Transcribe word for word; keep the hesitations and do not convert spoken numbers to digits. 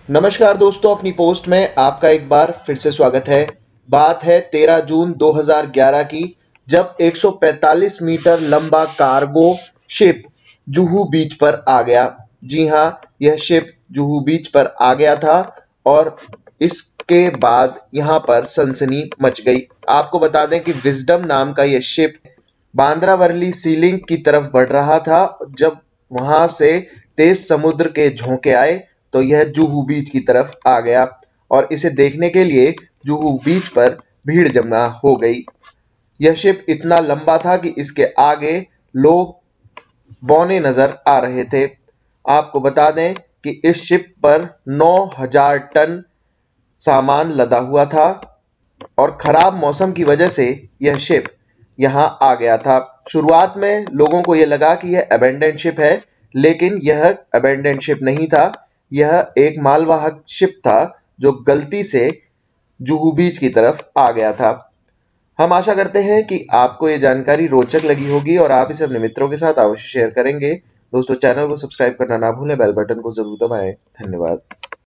नमस्कार दोस्तों, अपनी पोस्ट में आपका एक बार फिर से स्वागत है। बात है तेरह जून दो हज़ार ग्यारह की, जब एक सौ पैंतालीस मीटर लंबा कार्गो शिप जुहू बीच पर आ गया। जी हां, यह शिप जुहू बीच पर आ गया था और इसके बाद यहां पर सनसनी मच गई। आपको बता दें कि विजडम नाम का यह शिप बांद्रावरली सीलिंग की तरफ बढ़ रहा था। जब वहां से तेज समुद्र के झोंके आए तो यह जुहू बीच की तरफ आ गया और इसे देखने के लिए जुहू बीच पर भीड़ जमा हो गई। यह शिप इतना लंबा था कि इसके आगे लोग बौने नजर आ रहे थे। आपको बता दें कि इस शिप पर नौ हज़ार टन सामान लदा हुआ था और खराब मौसम की वजह से यह शिप यहां आ गया था। शुरुआत में लोगों को यह लगा कि यह अबेंडेंड शिप है, लेकिन यह अबेंडेंड शिप नहीं था। यह एक मालवाहक शिप था जो गलती से जुहू बीच की तरफ आ गया था। हम आशा करते हैं कि आपको ये जानकारी रोचक लगी होगी और आप इसे अपने मित्रों के साथ अवश्य शेयर करेंगे। दोस्तों, चैनल को सब्सक्राइब करना ना भूलें, बेल बटन को जरूर दबाएं। धन्यवाद।